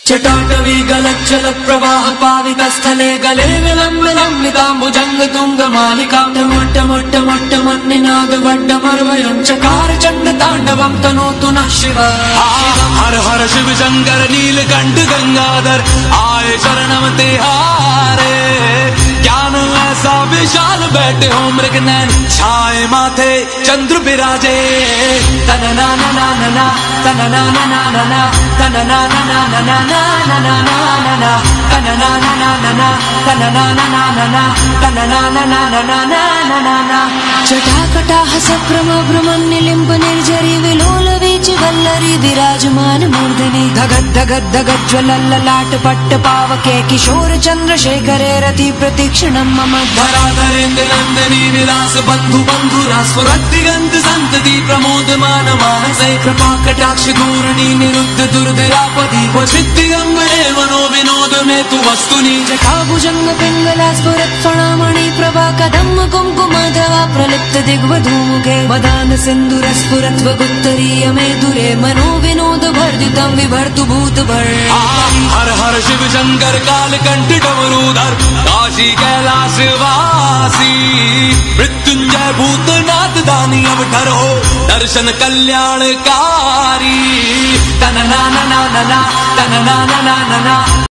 चटाटवी गलज्जल प्रवाह पावितस्थले गले विलम्बिताम्बुजंग तुंग मालिका मोट्ट मोट्ट मोट्ट मन्निनाद वड्डमर्वयं चकार चंड तांडवं तनोतु नः शिव। हर हर शिव शंकर नीलकंठ गंगाधर आए शरणम तिहारे। ज्ञान ऐसा विशाल बैठे हो मृगनयन छाए माथे चंद्र विराजे। तनना ना ना ना ना तनना ना ना ना ना तनना ना ना ना ना ना ना ना ना ना तनना ना ना ना ना तनना ना ना ना ना तनना ना ना ना ना ना ना ना। जटाकटाह सक्रम भ्रमन्निलिम्ब निर्झरी विलोल वीच वल्लरी विराजमान मूर्धनि। धगद धगद धगद ज्वलल्ललाट पट्ट पावके किशोर चंद्रशेखरे रति प्रतीक्षणं मम। धराधरेन्द्र नंदिनी विलास बंधु बंधुरा स्फुरद्दिगंत संतति प्रमोदमान मानसे। कृपा कटाक्ष धूर्णी निरुद्ध दुर्धरापति वसिद्धिगंबरे मनो विनोद में तु वस्तुनि। जटाभुजंग पिंगला स्फुरत् फणामणि प्रभा कदम्ब कुंकुमधवा प्रलिप्त दिग्वधूमुखे। मदान सिंधुर स्फुरत् वगुत्तरीय मेधुरे मनो विनोद वर्धितं विभर्तु भूत भर। हर हर शिव शंकर कालकंठ डमरूधर काशी कैलाश वासी। मृत्युंजय भूतनाथ दानी अवठर हो दर्शन कल्याणकारी। तनना ना ना ना ना तनना ना ना ना ना।